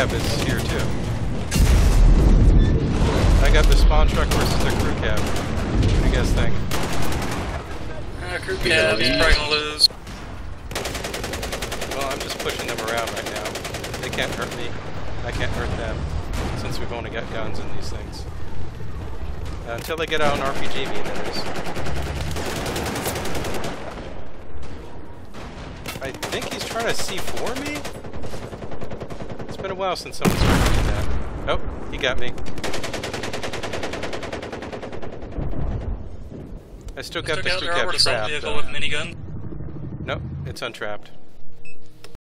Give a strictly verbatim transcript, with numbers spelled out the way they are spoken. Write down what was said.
cab is here too. I got the spawn truck versus the crew cab. What do you guys think? Uh, crew cab is probably gonna lose. Well, I'm just pushing them around right now. They can't hurt me. I can't hurt them, since we've only got guns in these things. Uh, until they get out an R P G me, that is. I think he's trying to C four me? It's been a while since someone's tried to do that. Oh, he got me. I still got Took the out crew their cab armored assault trapped. vehicle Uh, with minigun. nope, it's untrapped.